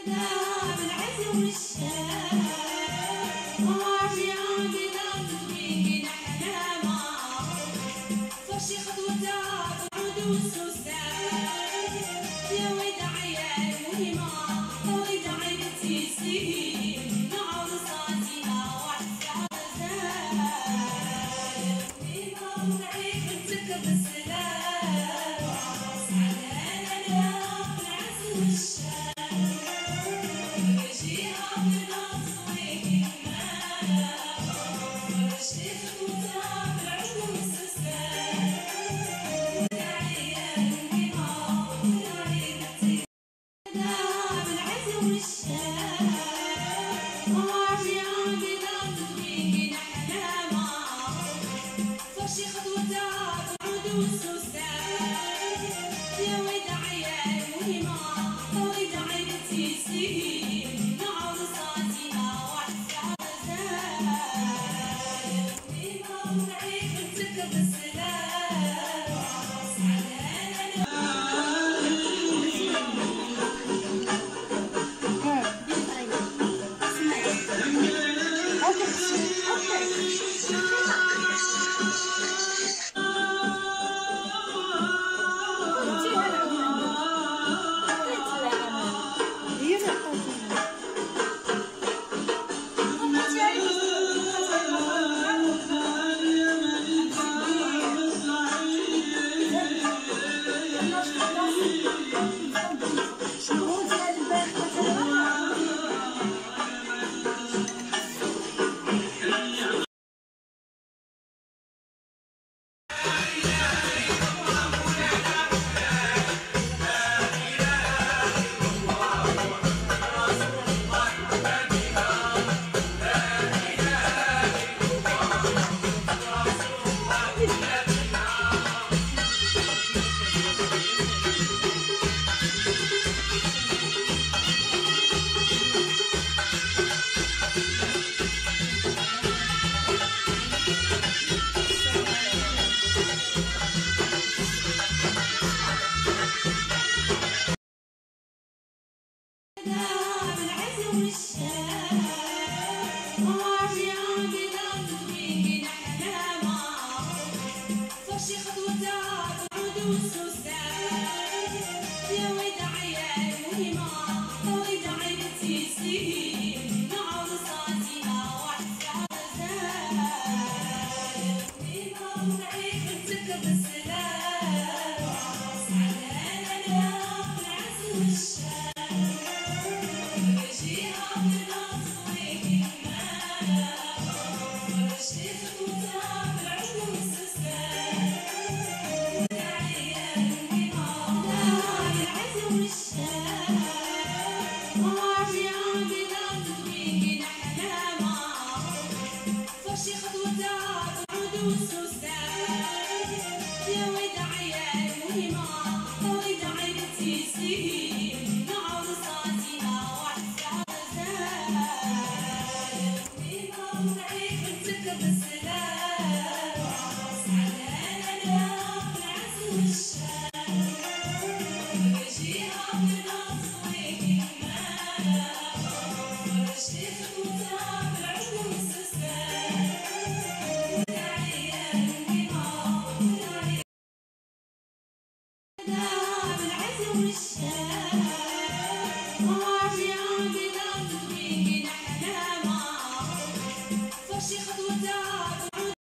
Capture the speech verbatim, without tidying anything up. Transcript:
بالعز والشام راجعة بلا تدوين أحلاما فرشي خطوتها بالعود والسوسان يا وداع يا المهمة يا وداع بنتي سنين نعود صاتنا وحدها غزال المهمة ونعيش بنتك بالسلام سعدانا أنا بالعز والشام يا وداع يا المهمة يا وداع بنتي سنين نعود صاتنا وحدها غزال المهمة ونعيش بنتك بالسلام سعدانا بالعز والشام راجعة بلا تدوين أحلاما فرشي خطوتها بالعود والسوسان يا وداع يا المهمة يا وداع بنتي سنين نعود صاتنا وحدها غزال المهمة ونعيش بنتك بالسلام